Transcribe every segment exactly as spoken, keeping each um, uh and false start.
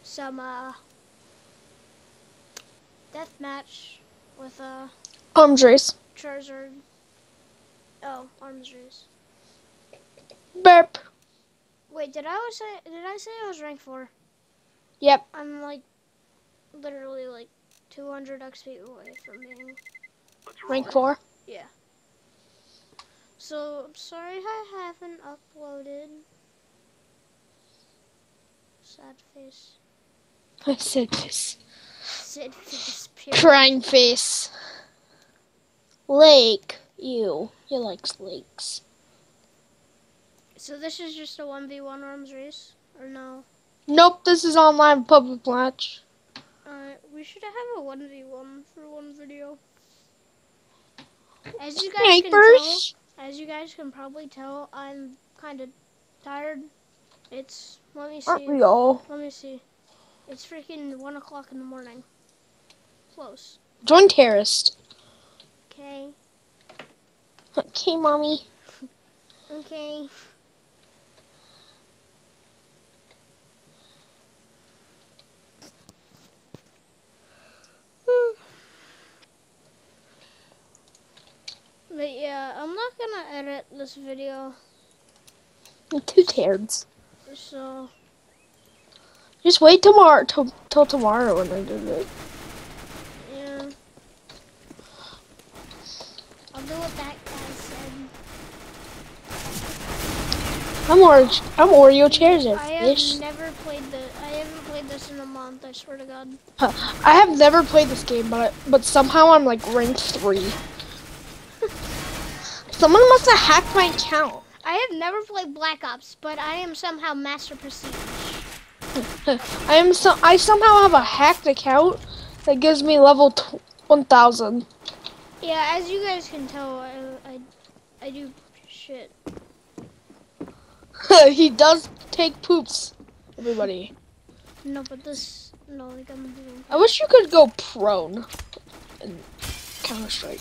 some uh, death match with a uh, Arms race. Charizard. Oh, arms race. Burp. Wait, did I say did I say I was rank four? Yep. I'm like literally like two hundred X P away from being Rank four. Yeah. So I'm sorry I haven't uploaded. Sad face. Sad face. Sad face. Period. Crying face. Lake. You. He likes lakes. So this is just a one v one arms race, or no? Nope, this is online public match. Alright, we should have a one v one for one video. As you guys can tell, as you guys can probably tell, I'm kind of tired. It's, let me see. Aren't we all? Let me see. It's freaking one o'clock in the morning. Close. Join Terrorist. Okay. Okay, mommy. Okay. But yeah, I'm not gonna edit this video. Two tards. So. Just wait tomorrow till, till tomorrow when I do it. Yeah. I'll do what that guy said. I'm Oreo. I'm Oreo Charizard. I have never played the. I haven't played this in a month. I swear to God. Huh. I have never played this game, but but somehow I'm like ranked three. Someone must have hacked my account. I have never played Black Ops, but I am somehow Master Prestige. I am so. I somehow have a hacked account that gives me level one thousand. Yeah, as you guys can tell, I I, I do shit. He does take poops, everybody. No, but this no, like I'm doing. I wish you could go prone in Counter Strike.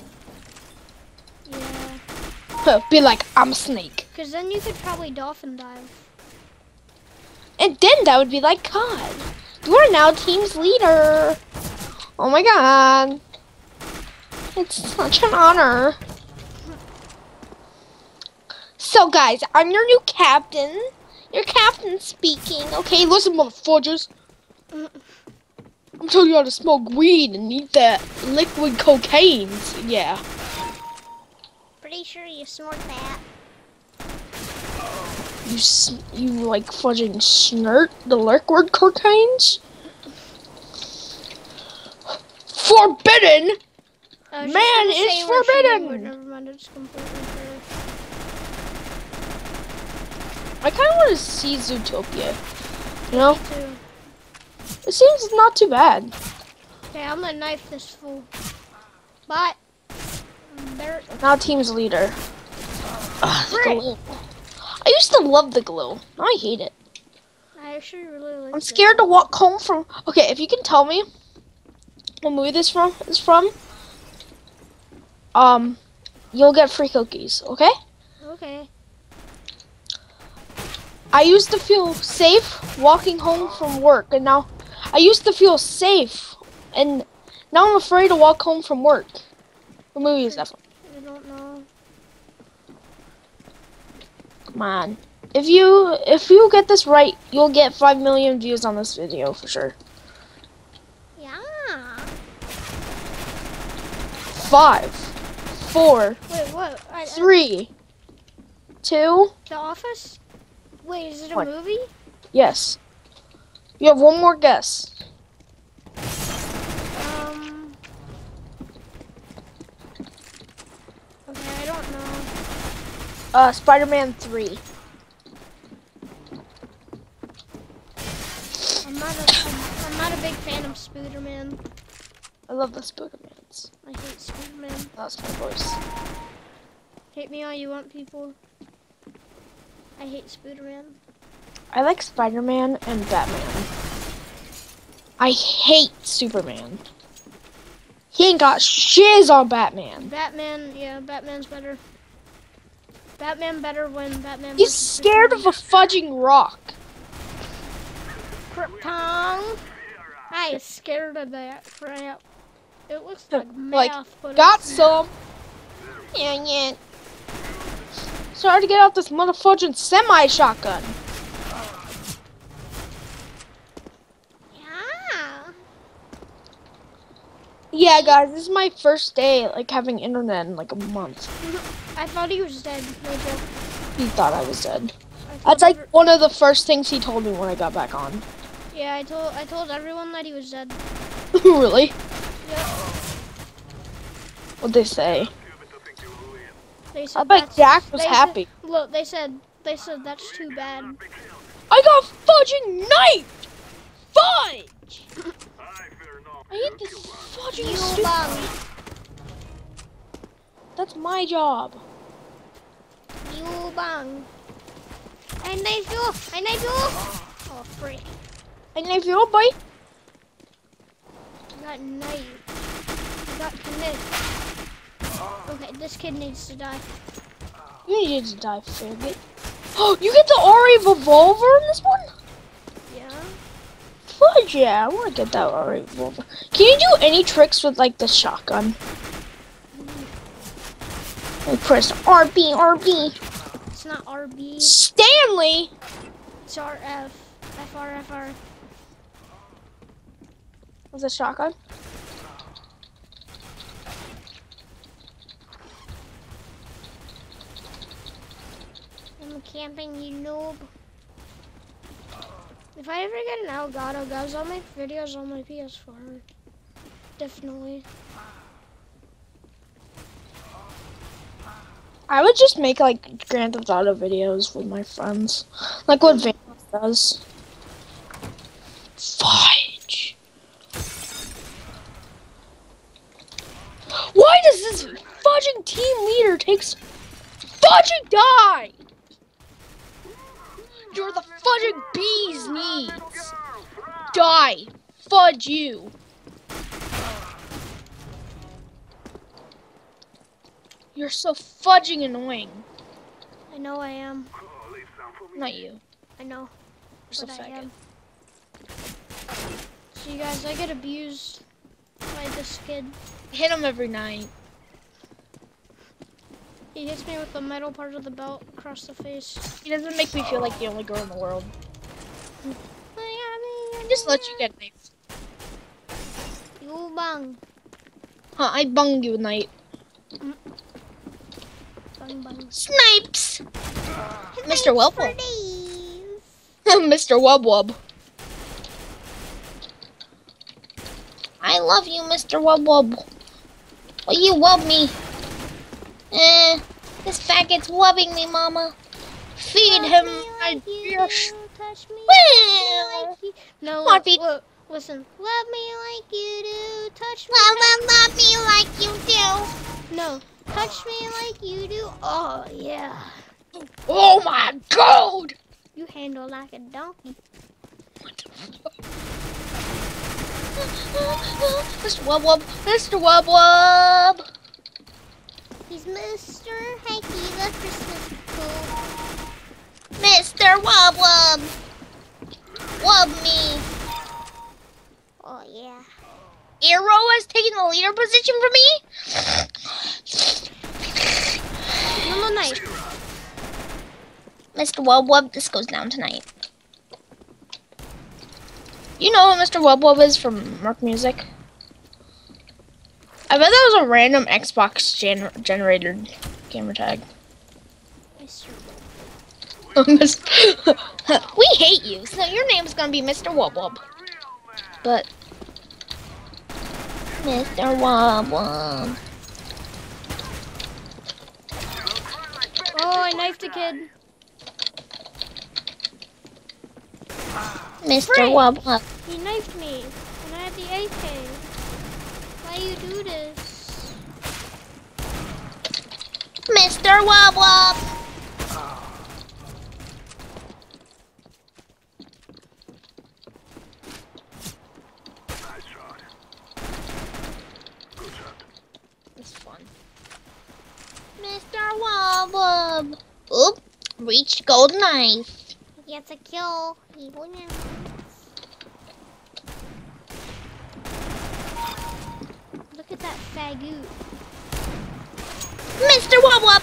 Yeah. Be like, I'm a snake. Cause then you could probably dolphin dive. And then that would be like, God, you are now team's leader. Oh my God. It's such an honor. So guys, I'm your new captain. Your captain speaking. Okay, listen, motherfuckers. I'm telling you how to smoke weed and eat that liquid cocaine. Yeah. Pretty sure you snort that. You you like fudging snort the liquid cocaines? Forbidden. Uh, Man, it's forbidden. Never mind, it's completely fair. I kind of want to see Zootopia. You know? Me too. It seems not too bad. Okay, I'm gonna knife this fool. But there. Now team's leader. Ugh, the glue. I used to love the glue. Now I hate it. I actually really like. I'm scared to walk home from. Okay, if you can tell me what movie this from is from, um, you'll get free cookies. Okay? Okay. I used to feel safe walking home from work, and now I used to feel safe, and now I'm afraid to walk home from work. What movie is that from? I don't know. Come on. If you if you get this right, you'll get five million views on this video for sure. Yeah. Five, four, Wait, what? I, three, I, two. The Office? Wait, is it a What? movie? Yes. You have one more guess. Um. Okay, I don't know. Uh, Spider-Man three. I'm not a. I'm, I'm not a big fan of Spider-Man. I love the Spider-Mans. I hate Spider-Man. That's my voice. Hate me all you want, people. I hate Spider-Man. I like Spider-Man and Batman. I hate Superman. He ain't got shiz on Batman. Batman, yeah, Batman's better. Batman better when Batman. He's scared of a fudging rock. Krypton. I is scared of that crap. It looks like Like, math, but got it's some. Yeah, yeah. Sorry to get out this motherfucking semi shotgun. yeah. Yeah, guys, this is my first day like having internet in like a month. I thought he was dead. No joke. He thought I was dead. I told That's like every- one of the first things he told me when I got back on. Yeah, I told I told everyone that he was dead. Really? Yeah. What'd they say? They said I bet that's- Jack was they happy. Said, look, they said they said that's too bad. I got fudging knifed! Fudge! I hate this fudging You stupid. bang. That's my job. You bang. And they feel and they feel Oh freak. And if you're boy, I got knifed. I got committed. Okay, this kid needs to die. you need to die, faggot. Oh, you get the R A revolver in this one? Yeah. Fudge, yeah, I want to get that R A revolver. Can you do any tricks with like the shotgun? Like press R B, R B. It's not R B. Stanley! It's R F. F R F R. Was it shotgun? I'm camping, you noob. If I ever get an Elgato, guys, I'll make videos on my P S four. Definitely. I would just make like Grand Theft Auto videos with my friends. Like what Vance does. Fudge. Why does this fudging team leader take s- fudging die? You're the fudging bee's knees. Die. Fudge you. You're so fudging annoying. I know I am. Not you. I know. You're so But I faggot. am. See, guys, I get abused by this kid. Hit him every night. He hits me with the metal part of the belt across the face. He doesn't make me feel like the only girl in the world. Just let you get knifed. You bang. Huh, I bung you night. Bang, bang. Snipes! Mister Wub For Wub. days. Mister Wub Wub. I love you, Mister Wub Wub. Will you wub me? Eh, this faggot's wubbing me, Mama. Feed him my beer. sh- Touch me Well. like you. No, Come on, look, feed. look, listen. Love me like you do. Touch me. Love, love, love me like you do. No, touch me like you do. Oh yeah. Oh my God! You handle like a donkey. Mister Wub Wub, Mister Wub Wub. He's Mister Hanky the Christmas cool. Mister Wub Wub. Wub me. Oh yeah. Arrow has taken the leader position for me. No, no knife. Mister Wub Wub, this goes down tonight. You know what Mister Wub Wub is from Merc Music? I bet that was a random Xbox gen generated gamer tag. Mister We hate you, so your name's gonna be Mister Wub Wub. But Mister Wub Wub. Oh, I knifed a kid. Mister Frank! Wub Wub. He knifed me, and I had the A K. Why you do this? Mister Wub Wub. It's fun. Mister Wub Wub. Oop, reached gold knife. He gets a kill. He wins. Look at that faggot. Mister Wub Wub!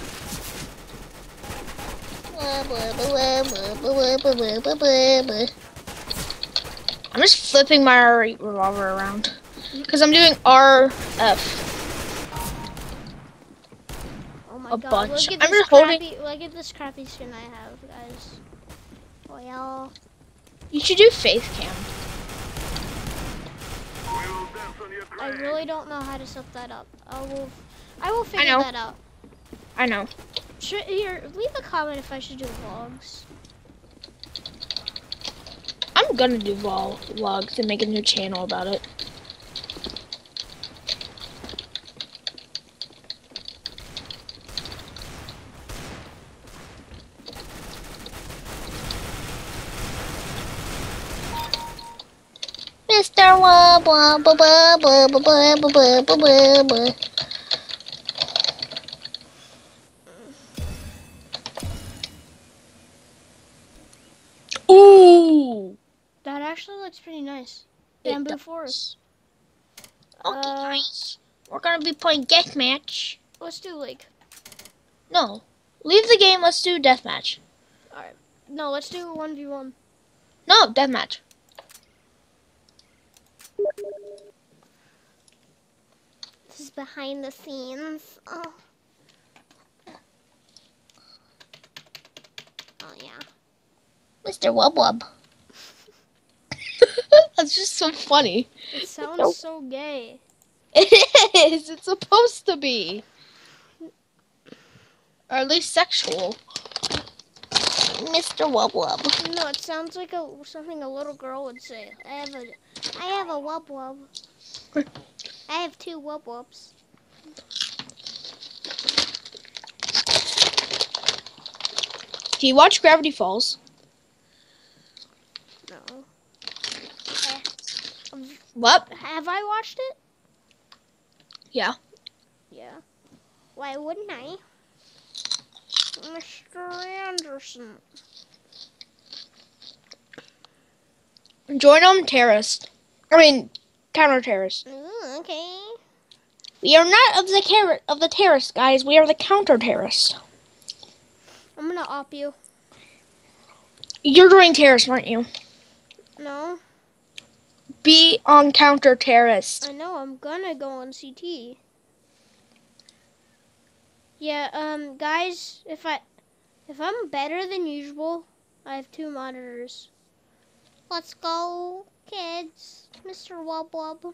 I'm just flipping my revolver around. Because I'm doing R F. Oh my A god, bunch. look at I'm this just holding- crappy, look at this crappy skin I have, guys. Well, You should do Faith Cam. I really don't know how to set that up. I will, I will figure know. that out. I know. Should, here, leave a comment if I should do vlogs. I'm gonna do vlog vlogs and make a new channel about it. Mister Wub Wub Wub Wub Wub Wub Wub Wub Wub. Ooh! That actually looks pretty nice. It Bamboo does. forest. Okay, Uh, guys. We're gonna be playing deathmatch. Let's do like, No. Leave the game, let's do deathmatch. alright. No, let's do one v one. No, deathmatch. This is behind the scenes. Oh. Oh yeah. Mister Wub Wub. That's just so funny. It sounds Nope. so gay. It is. It's supposed to be. Or at least sexual. Mister Wub Wub. No, it sounds like a something a little girl would say. I have a, I have a wub wub. I have two wub wubs. Do you watch Gravity Falls? No. What? Have I watched it? Yeah. Yeah. Why wouldn't I? Mister Anderson. Join on terrorist. I mean, counter terrorist. Ooh, okay. We are not of the car- of the terrorists, guys. We are the counter terrorists. I'm gonna op you. You're doing terrorist, aren't you? No, Be on counter terrorist. I know. I'm gonna go on C T. Yeah, um, guys, if I, if I'm better than usual, I have two monitors. Let's go, kids. Mister Wub Wub.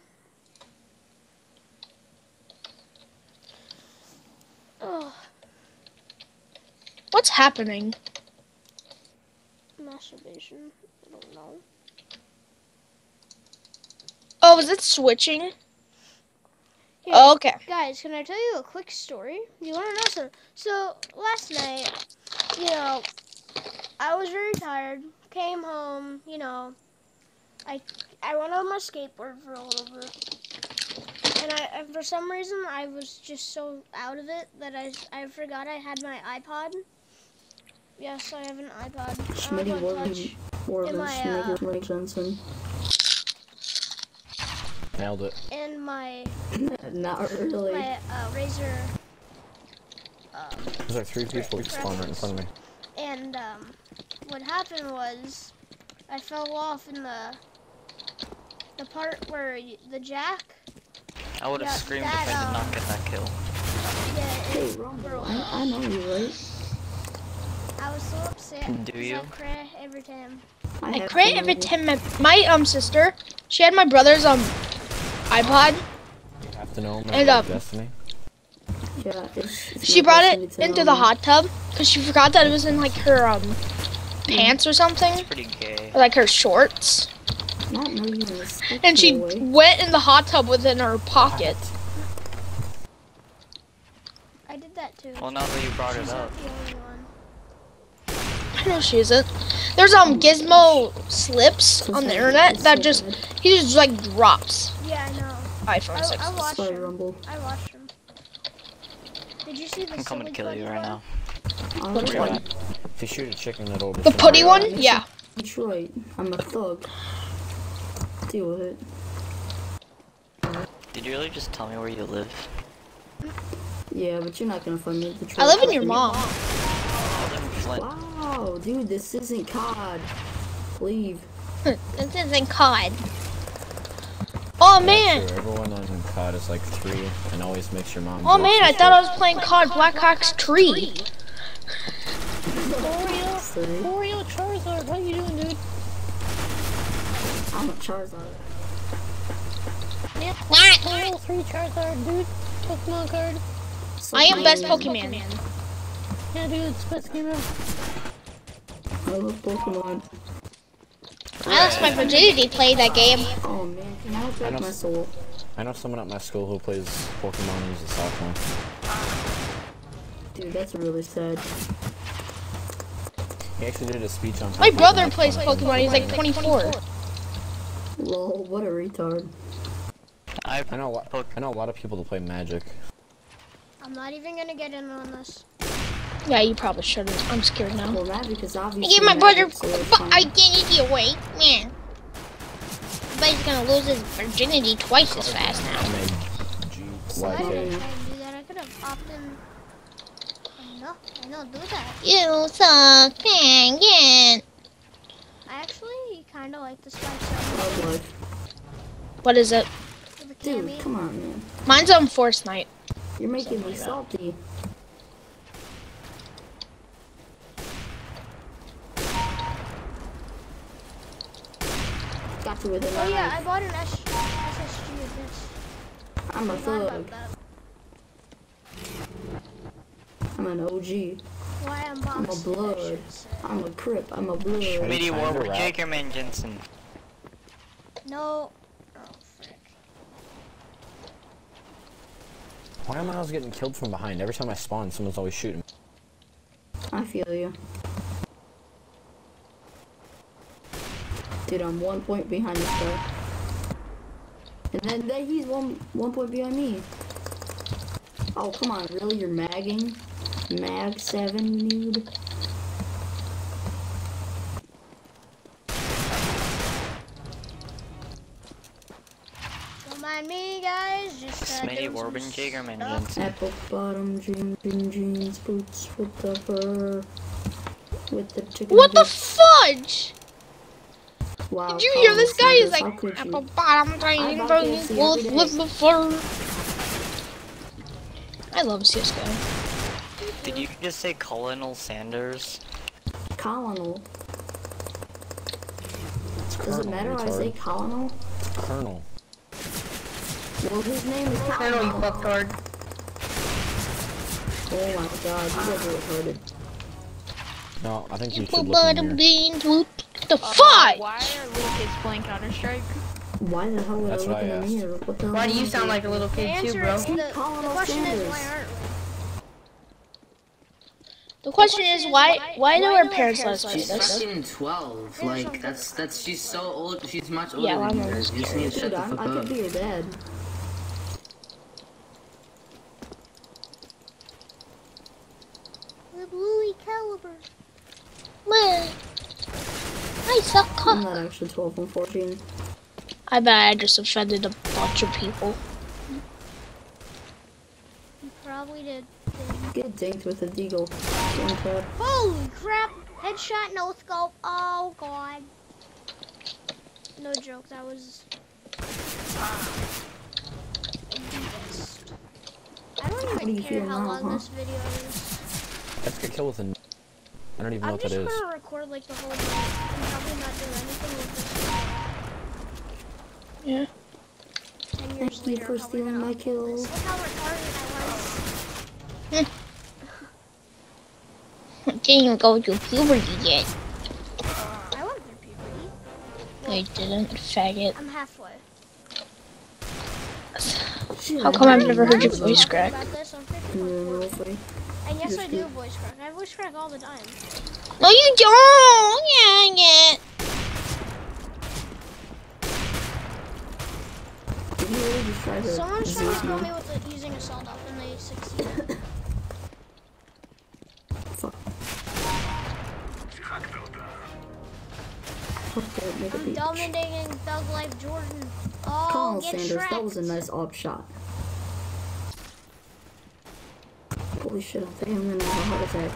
Oh, What's happening? masturbation. I don't know. Oh, is it switching? Here, Oh, okay. guys, can I tell you a quick story? You want to know something? So, last night, you know, I was very tired. Came home, you know, I I went on my skateboard for a little bit. And I, and for some reason, I was just so out of it that I, I forgot I had my iPod. Yes, I have an iPod. Schmitty I don't Warren, touch. Warren, in my, uh, Schmitty Johnson. Nailed it. And my, Not really. my uh, Razer. Um, There's like three people who spawned right in front of me. And um, what happened was, I fell off in the the part where y the jack. I would have Yeah, screamed that, if I did um, not get that kill. Yeah, Hey, it Rumble, broke I, off. I know you, right? I was so upset. Do 'cause you? I cry every time. I have create to every know. time my, my um sister. She had my brother's um iPod. You have to know my And, um, destiny. Yeah, it's, it's She my brought destiny it to into know the you. hot tub because she forgot that it was in like her um pants or something, It's pretty gay. or like her shorts, Not know you in a respectful and she way. went in the hot tub within her pocket. I did that too. Well, now that you brought it She's up, not the only one. I know she isn't. There's um Gizmo slips on the internet that just he just like drops Yeah, I know. iPhone I, six. I watched Sorry, him. Rumble. I watched him. Did you see the I'm coming to silly kill you putty right one? now. I'm Which from one? If you shoot a chicken, it'll The putty one? Alright. Yeah. Detroit. I'm a thug. Deal with it. Did you really just tell me where you live? Yeah, but you're not gonna find me at the I trail live in park your anymore. mom. I live in Flint. Wow, dude, this isn't C O D. Leave. This isn't C O D. Oh Yeah, man! true. Everyone on C O D is like three and always makes your mom. Oh jokes man, and I thought I was stuff. playing C O D Blackhawks Tree. See? Oreo Charizard, what are you doing, dude? I'm a Charizard. Yeah, Oreo three Charizard, dude. Pokemon card. I am best Pokemon. Yeah, dude, it's best game ever. I love Pokemon. I lost my virginity playing that game. Oh man, can I I break know my s- soul? I know someone at my school who plays Pokemon and uses sophomore. Dude, that's really sad. He actually did a speech on. how My people brother make plays fun of him. Pokemon, he's like twenty-four. Lol, what a retard. I I know. a lot- Poke- I know a lot of people that play Magic. I'm not even gonna get in on this. Yeah, you probably shouldn't. I'm scared now. Well, Magic is I obviously gave my brother magic, so it's fine. identity away. Man. But he's gonna lose his virginity twice as fast now. M A G Why Y did I K. do that? I could have opted in. No, I don't do that. You suck, penguin. I actually kind of like this lifestyle. Oh, life. What is it? For the Dude, cami. come on, man. Mine's on Force Night. You're making me salty. Got you with a Oh yeah, I knife. bought an S S G of this. I'm a Forgot thug. about that. I'm an O G. Why I'm I'm a boxed. blood. I'm a crip. I'm a blood. Smitty Time to Warwick rap. Jagerman Jensen. No. Oh frick. Why am I always getting killed from behind? Every time I spawn, someone's always shooting me. I feel you. Dude, I'm one point behind this guy. And then, then he's one one point behind me. Oh, come on, really? You're magging? Mag seven, you noob? Don't mind me, guys. Just uh, Smitty doing some Warwick Jagerman stuff. Jensen. Apple bottom jean, jean, jeans, boots with the fur. With the chicken What the bits. fudge? Wow, Did you hear this guy? He's Carlos like, Sanders, how could apple you? bottom I drain, buy bro, K F C wolf every with day. the fur. I love C S G O. Did you just say Colonel Sanders? Colonel. It's Does it Colonel, matter I say retard. Colonel? Colonel. Well, his name is Colonel. fucktard. Oh my god, you guys are retarded. No, I think you should Apple look in bottom here. beans, whoop. The Uh, fudge! Why are little kids playing Counter Strike? Why the hell would That's I what look I in the asked. mirror? What the hell? Why do am you I sound doing? like a little The kid too, answer bro? is the, the Colonel question is Sanders. why aren't we? The question is, why why do our parents let us play She's this? fucking twelve. Like that's that's she's so old. She's much older Yeah, than I'm you almost guys. You just need to shut Dude, the I'm, fuck I up. could be your dad. The Bluey Caliber. Man, I suck I'm cock. not actually twelve, I'm fourteen. I bet I just offended a bunch of people. You probably did. Get dinked with a deagle. One tap. Holy crap! Headshot, no scope. Oh god. No joke, that was. I don't How do even you care feel how now, long huh? this video is. Let's get killed with a. I don't even know I'm what just that is. gonna record like the whole night. I'm probably not doing anything with this. Yeah. Ten years Thank you later, for I'm probably stealing gonna my upload kills. this. Look how retarded I was. Didn't even go through puberty yet. I went through puberty. No, you didn't, faggot. I'm halfway. Shit, How come I've I never heard your didn't I'm voice talking crack? about this, I'm fifty know. point Yeah, four. real funny. And yes, Just I do good. voice crack. I voice crack all the time. No, you don't. Yeah, yeah. Did you really just try to Someone's trying to disease kill me? me with a, using a sawed off and they succeeded. Fuck. Fuck that Make a I'm beach. dominating Thug Life Jordan. Oh, Colonel get Sanders, Shrek. that was a nice op shot. Holy shit, I think I'm gonna have a heart attack.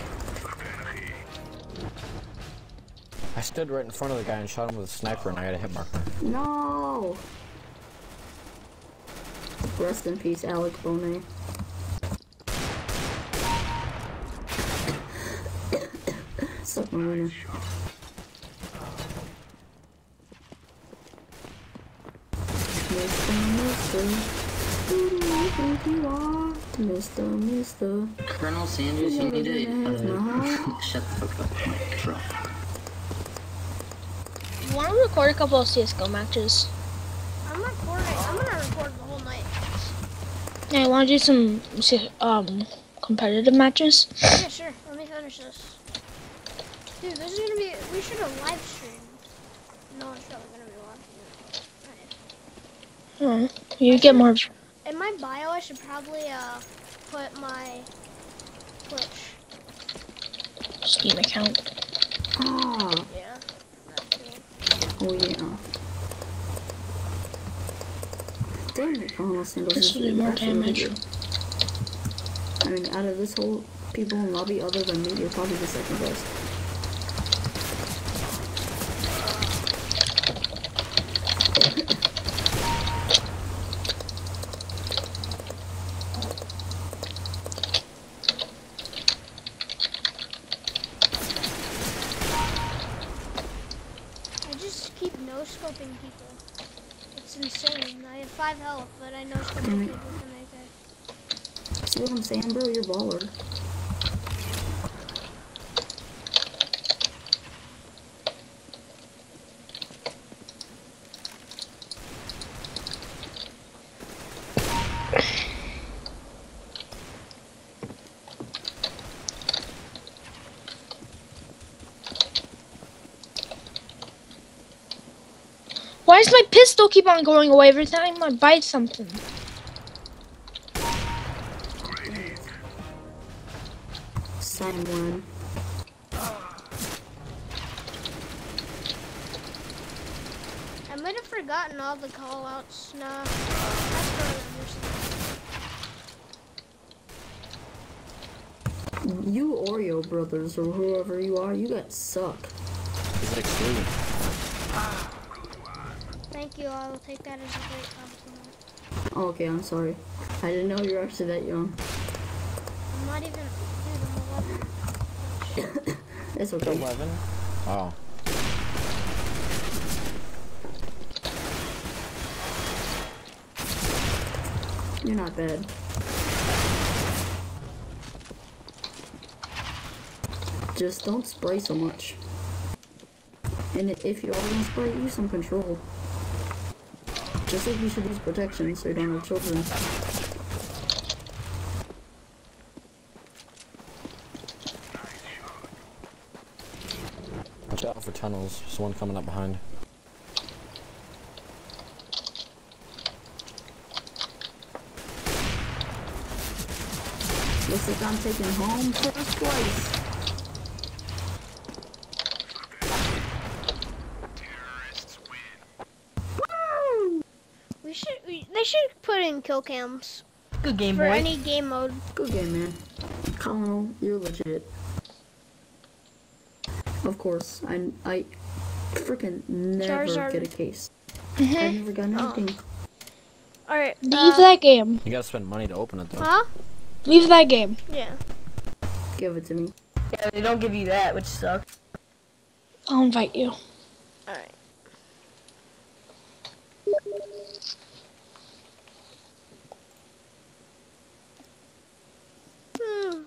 I stood right in front of the guy and shot him with a sniper and I got a hit marker. No! Rest in peace, Alec Bonet. Suck my winner. Mister, Mister, who do you think you are? Mister, Mister. Colonel Sanders, you need to uh, shut the fuck up. Like, drop. You want to record a couple of C S G O matches? I'm recording. I'm gonna record the whole night. Yeah, I want to do some um competitive matches. Yeah, sure. Let me finish this. Dude, this is gonna be. We should have live streamed. No one's probably gonna be watching it. Oh, you get more. In my bio, I should probably uh put my Twitch. Steam account. Ah! Yeah. That's cool. Oh yeah. Damn it, Colonel Sanders. This will do more damage. I mean, out of this whole people in lobby other than me, you're probably the second best. I just keep no scoping people. It's insane. I have five health, but I know scoping Damn it. people can make it. See what I'm saying, bro? You're baller. Why does my pistol keep on going away every time I bite something? Someone. I might have forgotten all the callouts. Nah. That's probably You Oreo brothers or whoever you are, you guys suck. He's like three. Thank you. I will take that as a great compliment. Oh, okay, I'm sorry. I didn't know you were actually that young. I'm not even. Dude, I'm eleven. It's okay. eleven? Wow. You're not bad. Just don't spray so much. And if you are gonna spray, use some control. Just like you should use protection so you don't have children. Watch out for tunnels. There's one coming up behind. Looks like I'm taking home first place. We should. We, they should put in kill cams Good game, for boy. any game mode. Good game, man. Colonel, you're legit. Of course, I I freaking never Charizard. get a case. Mm-hmm. I've never gotten Oh. anything. All right. Leave Uh, that game. You gotta spend money to open it though. huh? Leave that game. Yeah. Give it to me. Yeah, they don't give you that, which sucks. I'll invite you. All right. Hmm.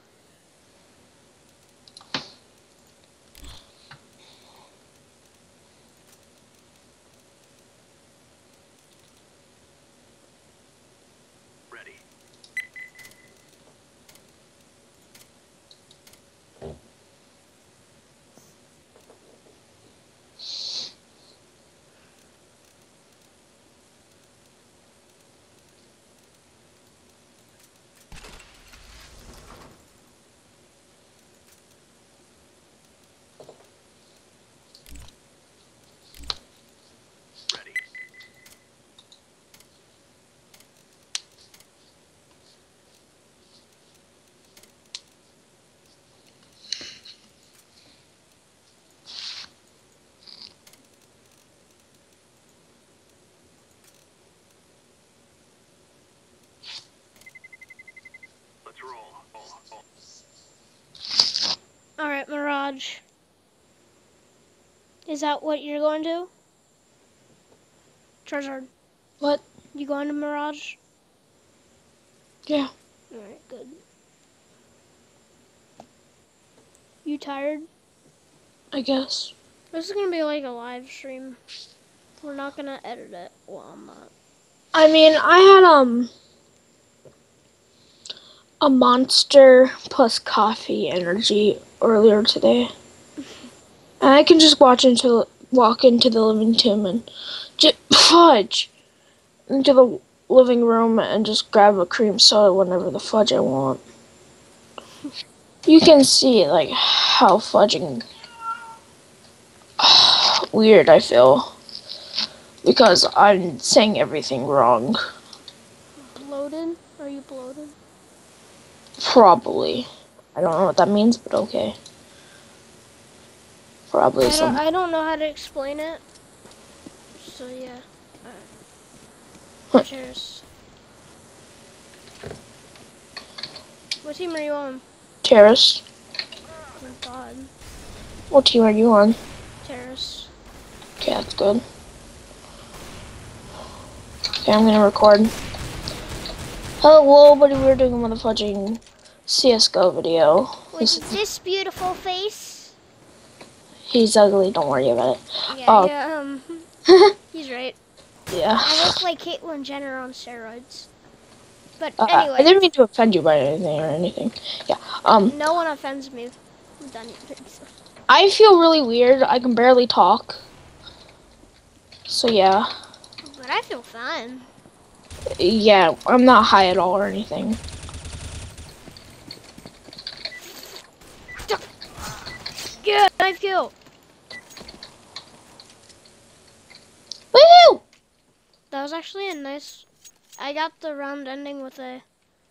Is that what you're going to? Charizard. What? You going to Mirage? Yeah. Alright, good. You tired? I guess. This is gonna be like a live stream. We're not gonna edit it. Well, I'm not. I mean, I had um a Monster plus coffee energy earlier today, and I can just watch into walk into the living room and just fudge into the living room and just grab a cream soda whenever the fudge I want. You can see like how fudging weird I feel because I'm saying everything wrong. Bloated? Are you bloated? Probably. I don't know what that means, but okay. Probably I don't, some. I don't know how to explain it. So yeah. Alright. Cheers. What team are you on? Terrace. Oh god. What team are you on? Terrace. Okay, that's good. Okay, I'm gonna record. Hello, buddy. We're doing another fudging C S G O video. With This, this beautiful face. he's ugly. Don't worry about it. Yeah, Oh. yeah, um, he's right. Yeah. I look like Caitlyn Jenner on steroids. But Uh, I anyway, didn't mean to offend you by anything or anything. Yeah. Um, no one offends me. I'm done. I feel really weird. I can barely talk. So yeah. But I feel fine. Yeah, I'm not high at all or anything. Yeah, knife kill. Woo! That was actually a nice. I got the round ending with a.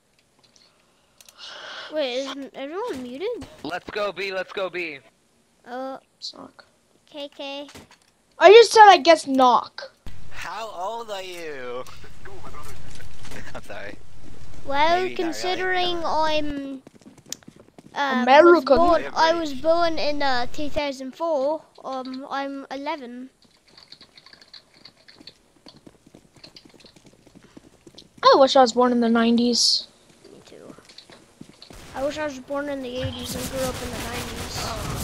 Wait, is everyone muted? Let's go B, let's go B. Uh, Suck. K K. I just said I guess knock. How old are you? I'm sorry. Well, Maybe not considering I'm. Uh, American. Was born, I was born in uh, two thousand four. Um, I'm eleven. I wish I was born in the nineties. Me too. I wish I was born in the eighties and grew up in the nineties.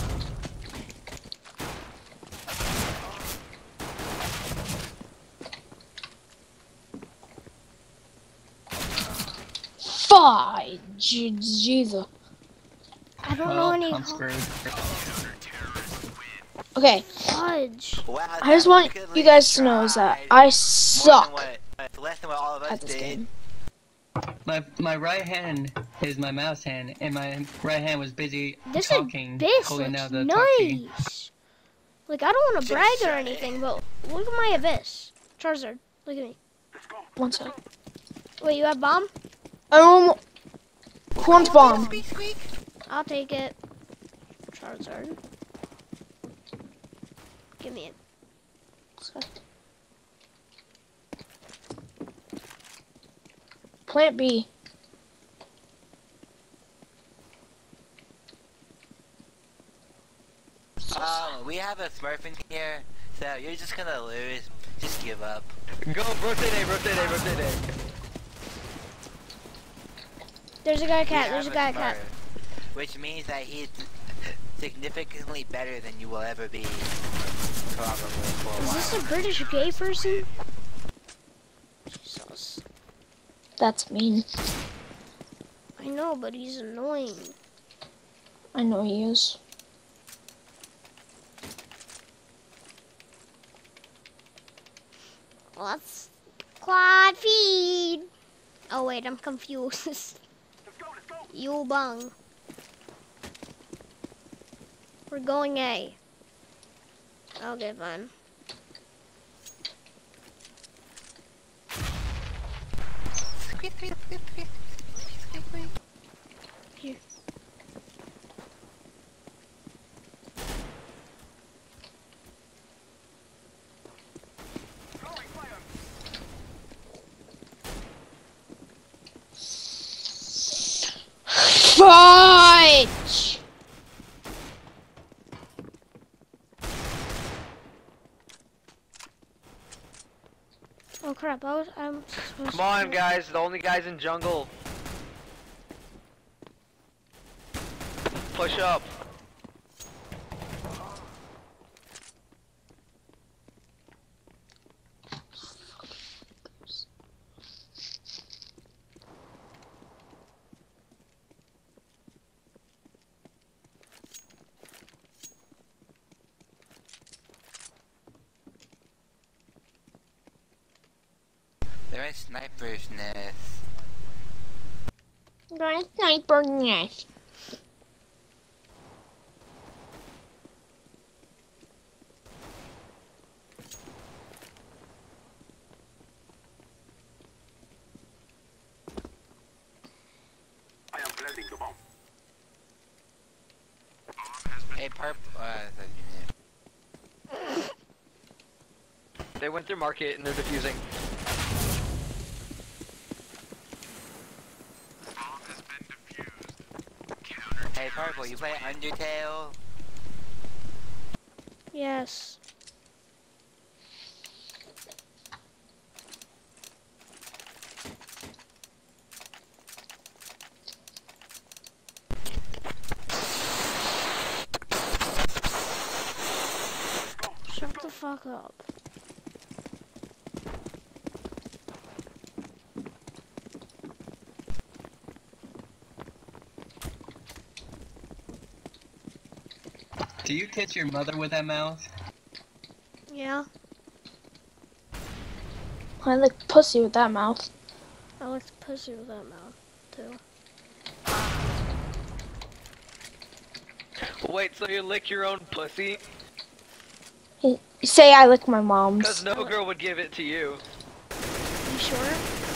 Fine. Je- Jesus. I don't know any. Okay, Fudge. Wow, I just want you guys to know is that I suck What, less than what all of us at this did. game. My my right hand is my mouse hand, and my right hand was busy This talking, abyss holding looks down the talk key. nice. Like, I don't want to Just brag or shut it. anything, but look at my abyss. Charizard, look at me. One sec. Wait, you have bomb? Um, who wants bomb? I'll take it. Charizard. Give me it. Plant B. Um, we have a Smurf in here, so you're just gonna lose. Just give up. Go, birthday day, birthday day, birthday day. There's a guy We cat. There's a have guy cat. Smurf, which means that he's significantly better than you will ever be. Probably for a Is while. this a British gay person? Jesus. That's mean. I know, but he's annoying. I know he is. Let's quad feed. Oh wait, I'm confused. You bung. We're going A. Okay, fine. Here. Fudge! Oh crap! I was. I'm supposed Come on, to... guys. The only guys in jungle. Push up. There is sniper's nest. There's a sniper nest. I am planting the bomb. Hey, Perp. Uh, They went through market and they're defusing. hey, Purple, you play Undertale? Yes. Shut the fuck up. Do you kiss your mother with that mouth? Yeah. I like pussy with that mouth. I like the pussy with that mouth too. Wait, so you lick your own pussy? You say I lick my mom's. Because no girl would give it to you. You sure?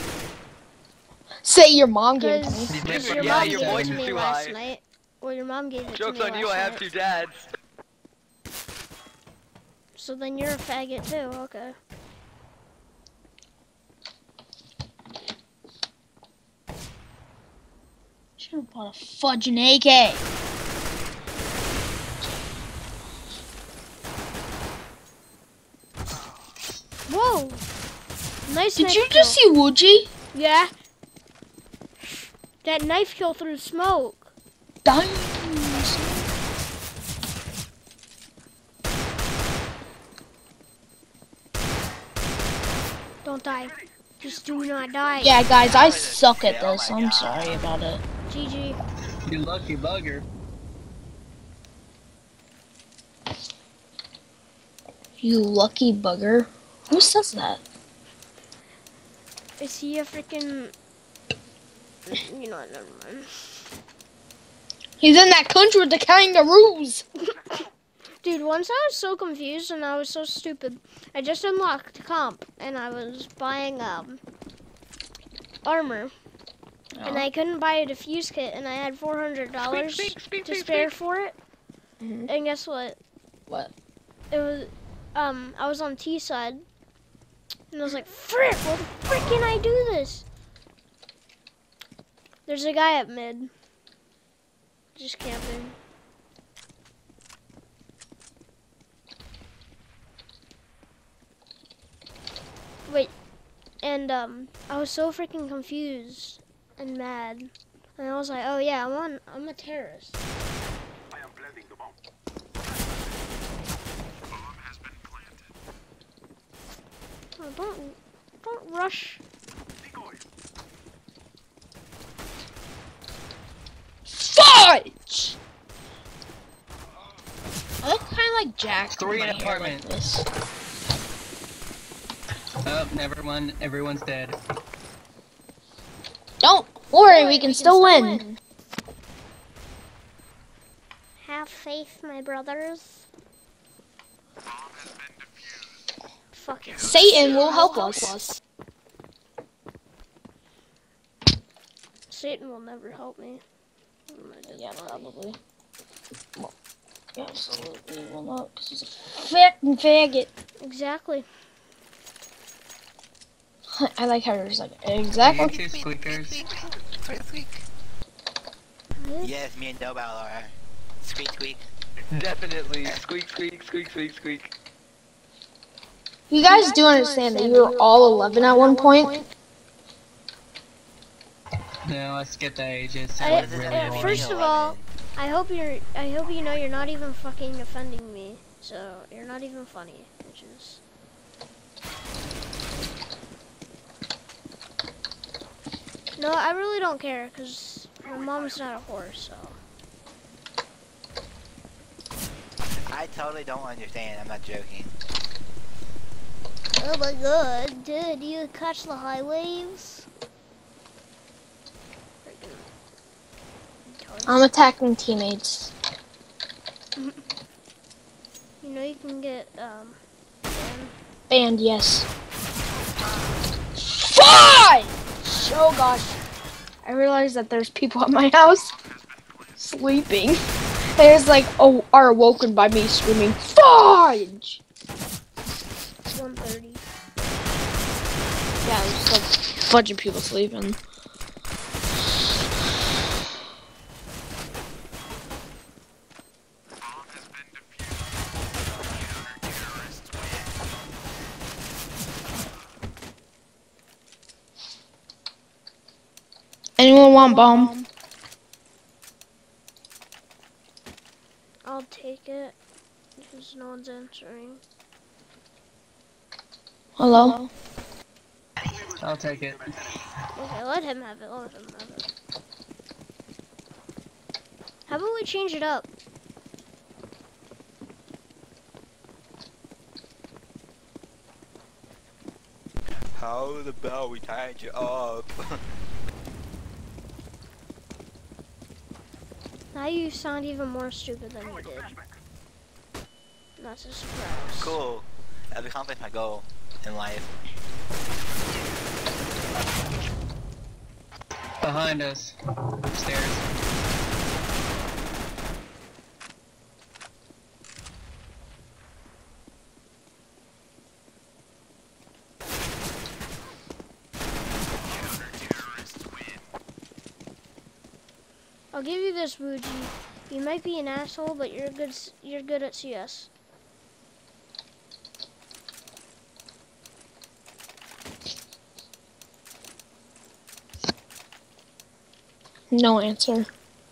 Say your mom gave it to me. Because Yeah, your yeah, mom your gave voice it is to me too last high. night. Well, your mom gave it Joke's to me on you, last I have night. two dads. So then you're a faggot too, okay. Should have bought a fudging A K. Whoa! Nice Did knife you kill. just see Wooji? Yeah. That knife kill through smoke. Dying. Don't die. Just do not die. Yeah, guys, I suck at this. I'm sorry about it. G G. You lucky bugger. You lucky bugger. Who says that? Is he a freaking... You know what, never mind. He's in that country with the kangaroos. Dude, once I was so confused and I was so stupid. I just unlocked comp and I was buying um armor. Oh. And I couldn't buy a diffuse kit and I had four hundred dollars to spare for it. Mm-hmm. And guess what? What? It was, um, I was on T side. And I was like, frick, what the frick can I do this? There's a guy at mid. Just camping. Wait, and um, I was so freaking confused and mad. And I was like, oh yeah, I'm on, I'm a terrorist. I am planting the bomb. Oh, don't, don't rush. Decoy. Fudge! I look kind of like Jack. Three in with my hair apartment. Like this. Oh, never mind. Everyone's dead. Don't worry, we can still win. Have faith, my brothers. Fucking Satan will help us. Satan will never help me. Yeah, probably. Well, absolutely will not, because he's a fucking faggot. Exactly. I like how you're just like, exactly. You two squeakers. Squeak, squeak. Yes, me and Dobal are. Squeak, squeak. Definitely. Squeak, squeak, squeak, squeak, squeak. You guys do understand that you were all eleven at one point? No, I skipped that ages. I, That was really uh, boring. first of all, I hope you're. I hope you know you're not even fucking offending me. So you're not even funny, which is. No, I really don't care because my mom's not a whore, so. I totally don't understand. I'm not joking. Oh my god, dude, you catch the high waves? I'm attacking teammates. You know you can get, um, banned. Banned, yes. Five! Oh gosh. I realized that there's people at my house sleeping. There's like, oh, are awoken by me screaming, fudge! one thirty. Yeah, there's like a bunch of people sleeping. Anyone want bomb? I'll take it because no one's answering. Hello? I'll take it. Okay, let him have it. Let him have it. How about we change it up? How about we change it up? Now you sound even more stupid than you did. That's a surprise. Cool. I've accomplished my goal in life. Behind us. Stairs. I'll give you this, Wuji. You might be an asshole, but you're good. You're good at C S. No answer.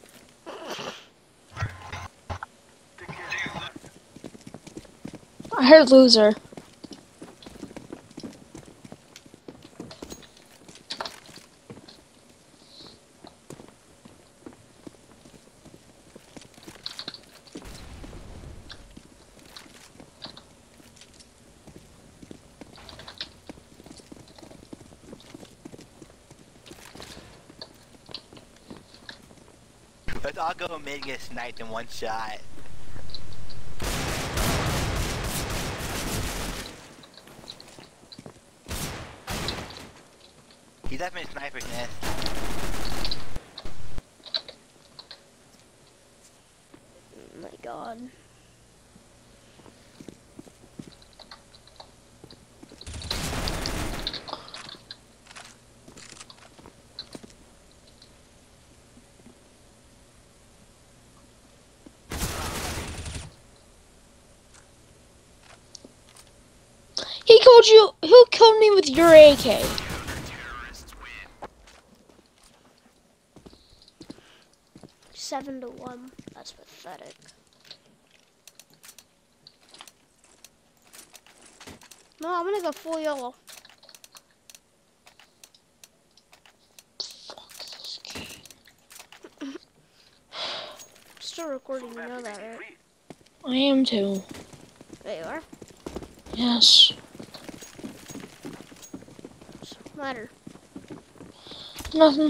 I heard loser. Let's all go mid and get sniped in one shot. He's up in sniper's nest. Oh my god. He killed you. Who killed me with your A K? Seven to one. That's pathetic. No, I'm gonna go full yellow. Still recording, you know that, right? I am too. There you are. Yes. What's the matter? Nothing.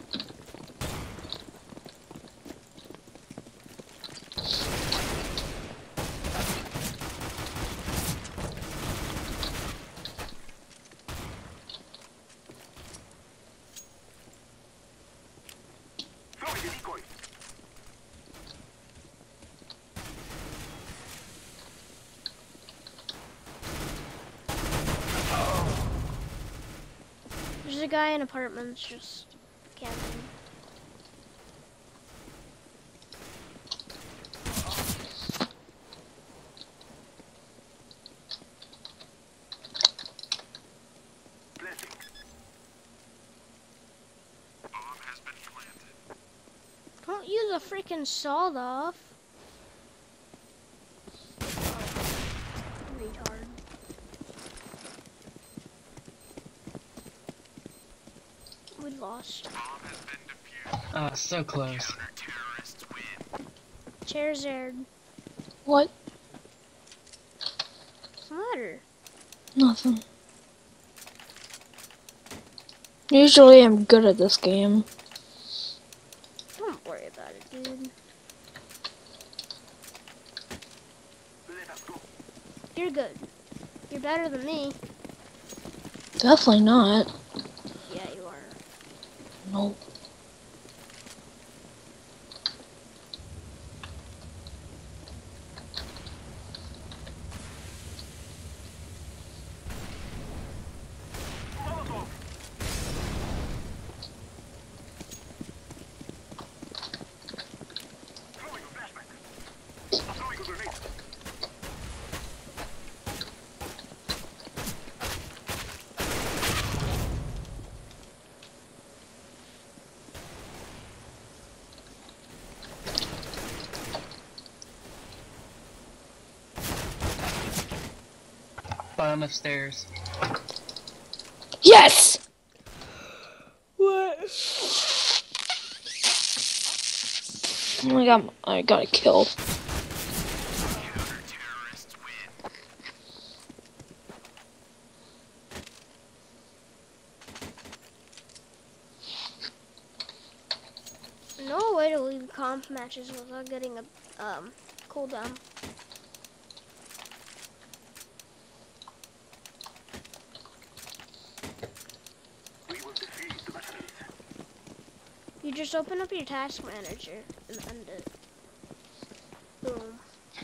Throwing the decoy. There's a guy in apartments just camping. use a freaking sawed off. Retard. We lost. Oh, so close. Charizard. What? What's the matter? Nothing. Usually I'm good at this game. Don't worry about it, dude. You're good. You're better than me. Definitely not. Yeah, you are. Nope. Bottom of stairs. Yes! What? Oh my god, I got it killed. No way to leave comp matches without getting a um cooldown. You just open up your task manager and end it. Boom.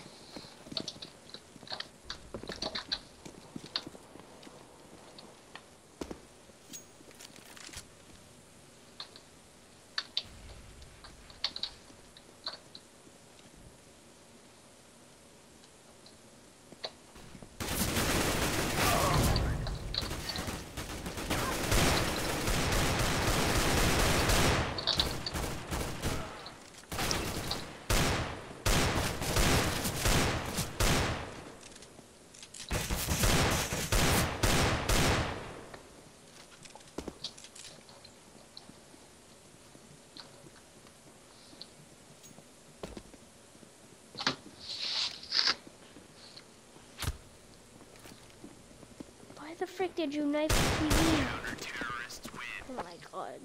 Why the frick did you knife the T V? Oh my god.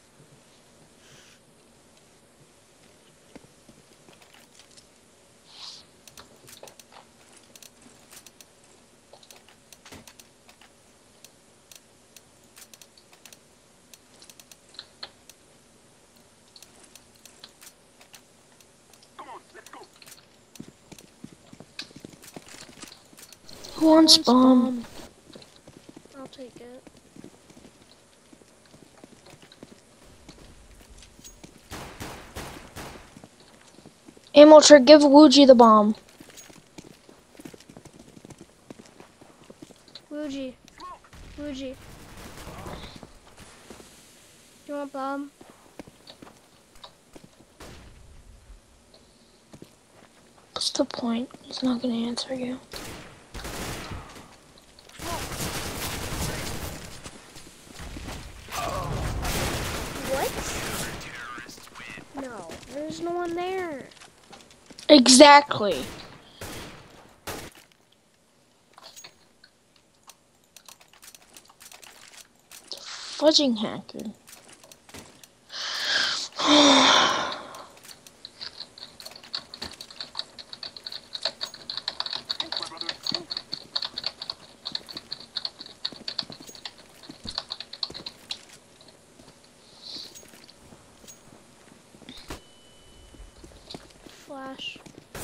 Who wants bomb? I'll take it. Amultra, give Wuji the bomb. Wuji. Wuji. Do you want bomb? What's the point? He's not gonna answer you. What? No, there's no one there. Exactly. It's a fudging hacker. Flash.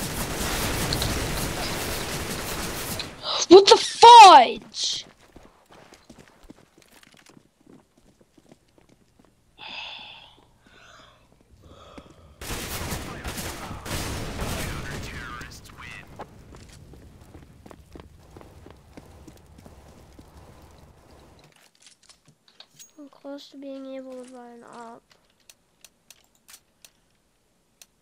What the fudge? I'm close to being able to buy an op.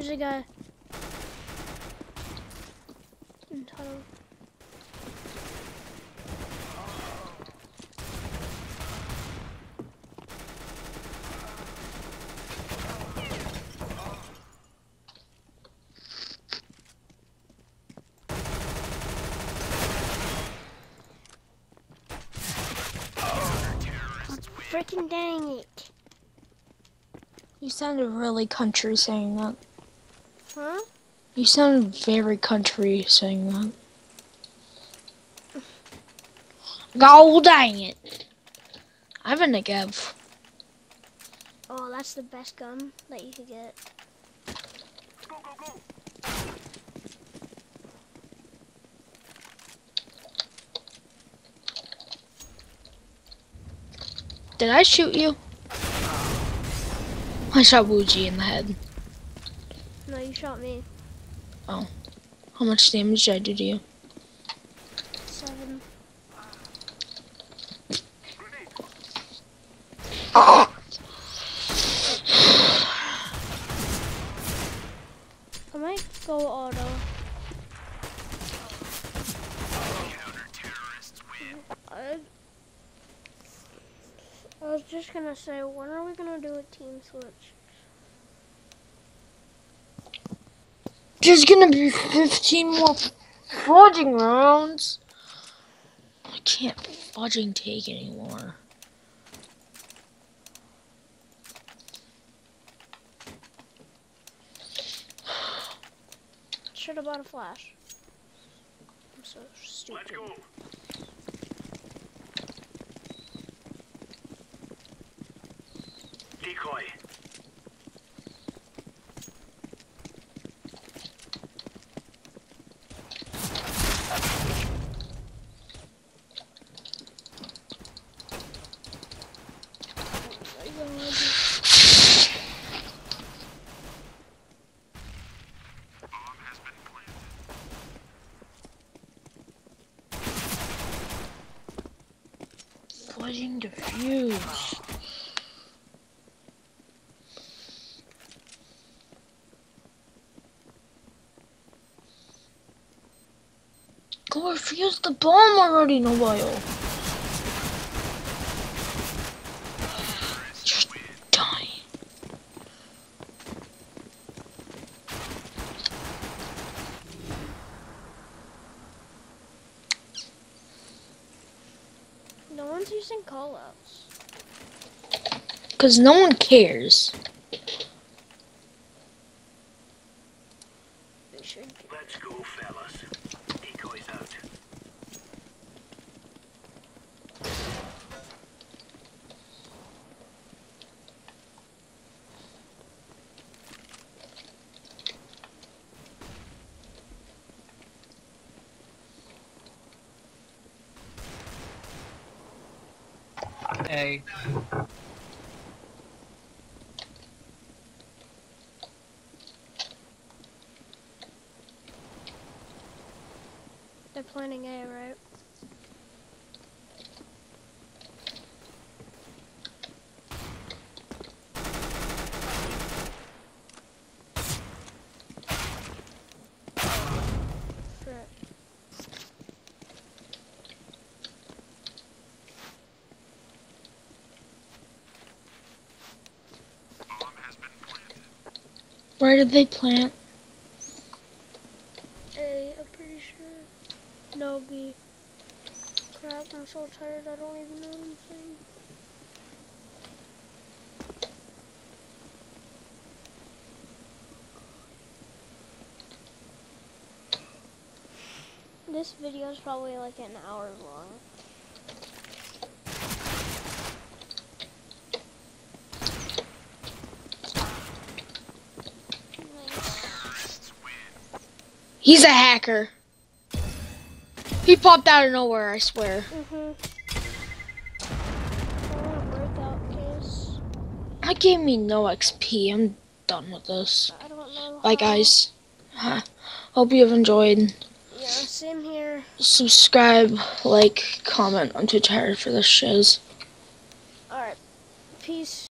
There's a guy. In tunnel. Freaking dang it. You sounded really country saying that. Huh? You sounded very country saying that. God dang it. I have a Negev. Oh, that's the best gun that you could get. Go, go, go. Did I shoot you? I shot Wuji in the head. No, you shot me. Oh. How much damage did I do to you? Seven. I might go auto. I, I was just gonna say, when are we gonna do a team switch? There's gonna be fifteen more fudging rounds. I can't fudging take anymore. Should have bought a flash. I'm so stupid. Let's go. Decoy. Fudging defuse. Go refuse the bomb already, Nobile. Just die. No one's using callouts. Because no one cares. They should. Let's go, fellas. Decoys out. Hey. They're planning A, right? Frick. Where did they plant? A, I'm pretty sure. No, B. Crap, I'm so tired, I don't even know what I'm saying. This video is probably like an hour long. He's a hacker. He popped out of nowhere, I swear. Mm-hmm. Breakout case. That gave me no X P. I'm done with this. I don't know. Bye, how. guys. Hope you have enjoyed. Yeah, same here. Subscribe, like, comment. I'm too tired for this shiz. Alright. Peace.